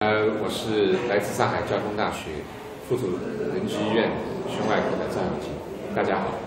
我是来自上海交通大学附属仁济医院胸外科的赵晓菁，大家好。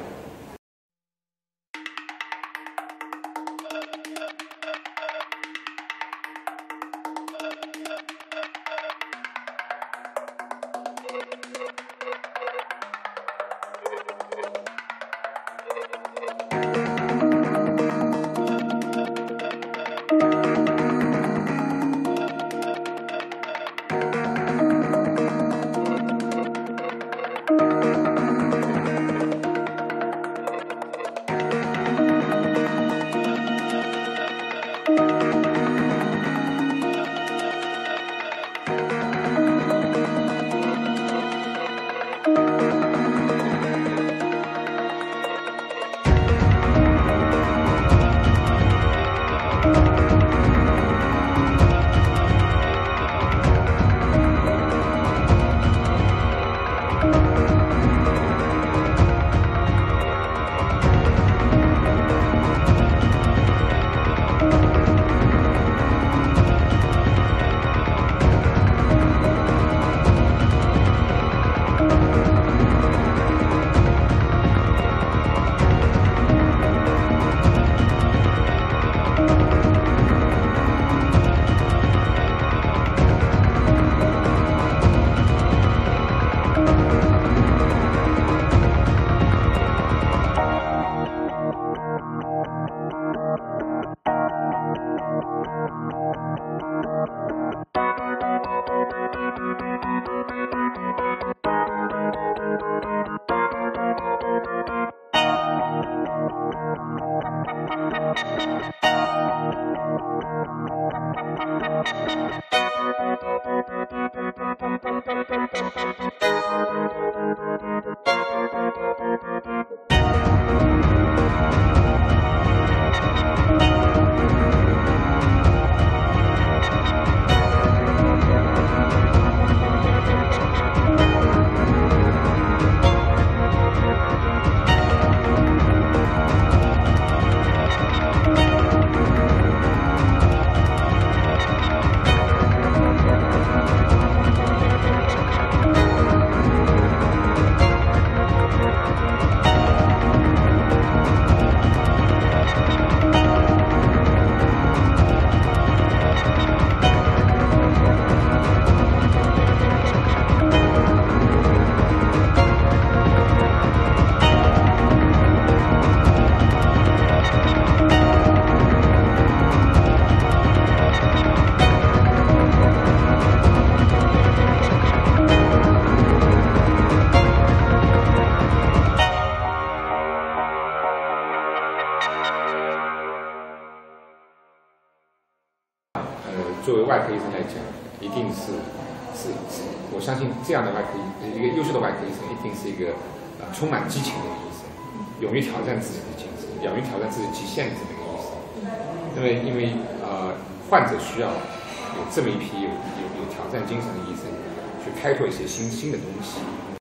作为外科医生来讲，一定是，我相信这样的一个优秀的外科医生，一定是一个充满激情的医生，勇于挑战自己的精神，勇于挑战自己极限的这么一个医生。因为患者需要有这么一批有挑战精神的医生，去开拓一些新的东西。